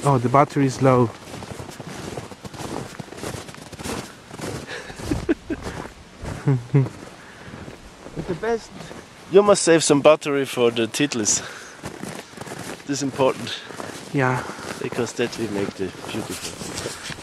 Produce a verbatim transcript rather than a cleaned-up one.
Oh, the battery is low. But the best, you must save some battery for the Titlis. This is important. Yeah. Because that will make the beautiful.